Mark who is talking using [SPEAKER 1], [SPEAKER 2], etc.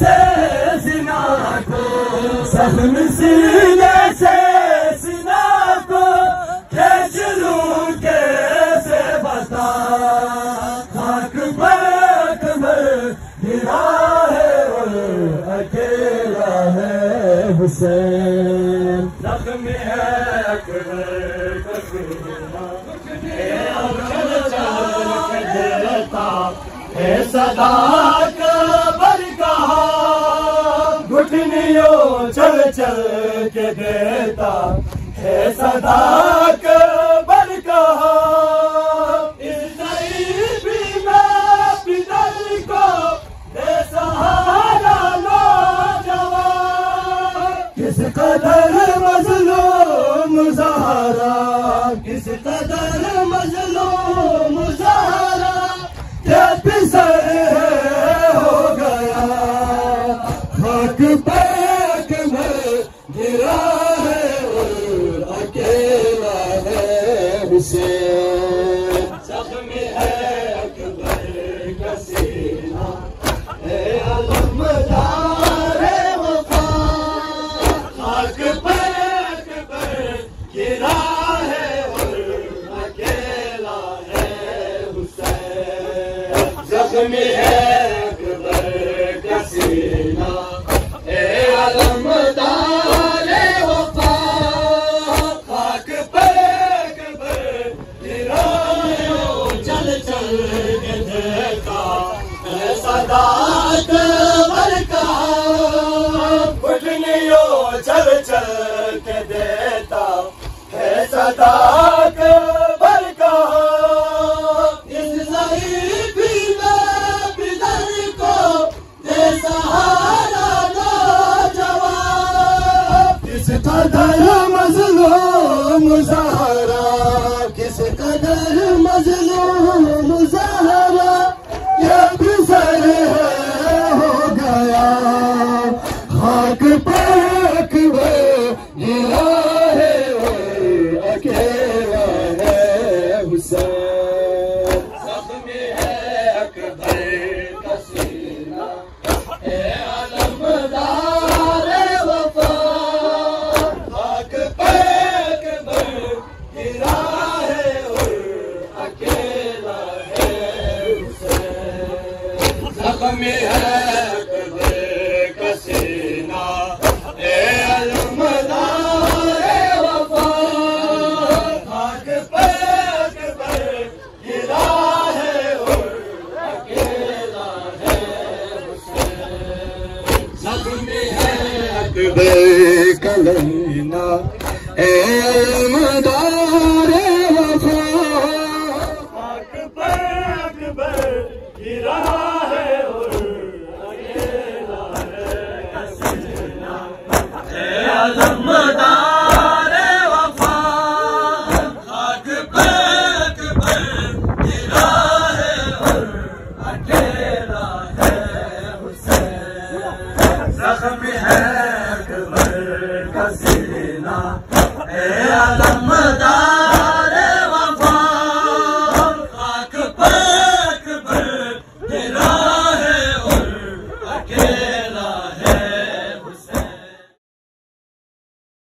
[SPEAKER 1] سے سینا کو زخم سینے سے سینا کو کھینچ لوں کیسے بتا خاک پر گرا ہے اور اکیلا ہے حسین زخم ہے اکبر کا سینا اے صدا قبر کہا گھٹنیوں چل چل کے دیتا اے صدا قبر کہا اس غریبی میں پدر کو دے سہارا نوجوان کس قدر مظلوم زہرا کس قدر مظلوم زہرا کیا پسر ہو گیا خاک پیک میں گرا ہے اور اکیلا ہے حسین زخم ہے اکبر کا سینہ اے علمدار وفا خاک پیک میں گرا ہے اور اکیلا ہے حسین زخم ہے اکبر کا سینہ اے علمدار وفا خاک پر اکبر گرا ہے چل چل کے دیکھا اے صدا قبر کا گھٹنیوں چل چل کے دیتا اے صدا قبر کا اس ضعیفی میں پدر کو دے سہارا نوجوان کس قدر مظلوم زہرا کس قدر مظلوم زہرا یہ پسر ہو گیا خاک پیک میں گرا ہے اور اکیلا ہے حسین زخم ہے اکبر کا سینہ اے علمدار وفا خاک پیک میں گرا ہے اور اکیلا ہے حسین زخم ہے اکبر کا سینہ اے علمدار وفا خاک پیک میں گرا ہے اور اکیلا ہے حسین زخم ہے اکبر کا سینہ اے علمدار وفا خاک پیک میں گرا ہے اور اکیلا ہے حسین اے علمدار وفا خاک